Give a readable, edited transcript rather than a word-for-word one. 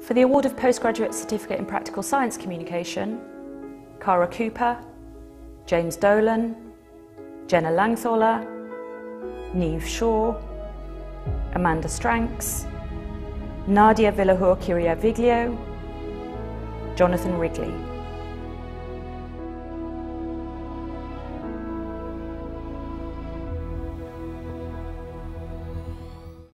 For the award of Postgraduate Certificate in Practical Science Communication, Cara Cooper, James Dolan, Jenna Langthaler, Niamh Shaw, Amanda Stranks, Nadia Villahur-Kiriaviglio, Jonathan Wrigley.